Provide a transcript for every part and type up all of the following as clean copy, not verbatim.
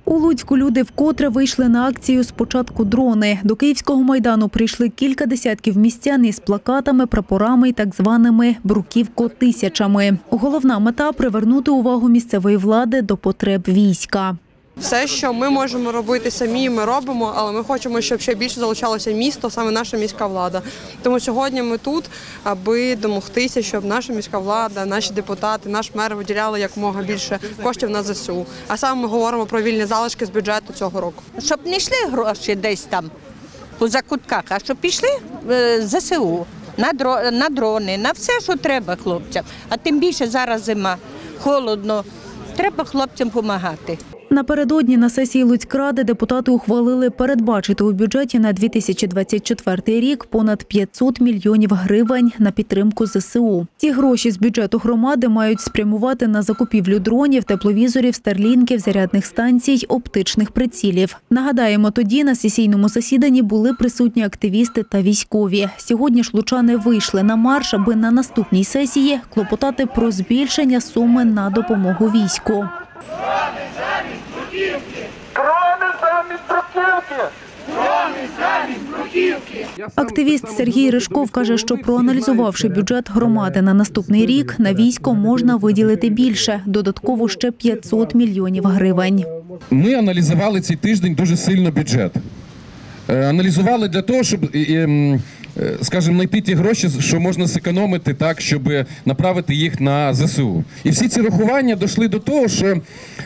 У Луцьку люди вкотре вийшли на акцію «Спочатку дрони». До Київського майдану прийшли кілька десятків містян із плакатами, прапорами і так званими «бруківко-тисячами». Головна мета – привернути увагу місцевої влади до потреб війська. Все, що ми можемо робити самі, ми робимо, але ми хочемо, щоб ще більше залучалося місто, саме наша міська влада. Тому сьогодні ми тут, аби домогтися, щоб наша міська влада, наші депутати, наш мер виділяли якомога більше коштів на ЗСУ. А саме ми говоримо про вільні залишки з бюджету цього року. Щоб не йшли гроші десь там по закутках, а щоб пішли в ЗСУ, на дрони, на все, що треба хлопцям. А тим більше зараз зима, холодно, треба хлопцям допомагати. Напередодні на сесії Луцькради депутати ухвалили передбачити у бюджеті на 2024 рік понад 500 мільйонів гривень на підтримку ЗСУ. Ці гроші з бюджету громади мають спрямувати на закупівлю дронів, тепловізорів, старлінків, зарядних станцій, оптичних прицілів. Нагадаємо, тоді на сесійному засіданні були присутні активісти та військові. Сьогодні ж лучани вийшли на марш, аби на наступній сесії клопотати про збільшення суми на допомогу війську. Активіст Сергій Ришков каже, що проаналізувавши бюджет громади на наступний рік, на військо можна виділити більше, додатково ще 500 мільйонів гривень. Ми аналізували цей тиждень дуже сильно бюджет. Аналізували для того, щоб, скажімо, знайти ті гроші, що можна зекономити так, щоб направити їх на ЗСУ. І всі ці рахування дійшли до того, що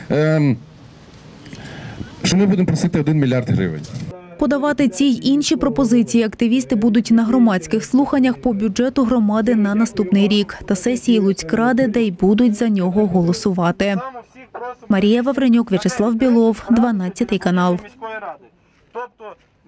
ми будемо просити 1 мільярд гривень. Подавати ці й інші пропозиції активісти будуть на громадських слуханнях по бюджету громади на наступний рік та сесії Луцькради, де й будуть за нього голосувати. Марія Вавренюк, В'ячеслав Білов, 12 канал.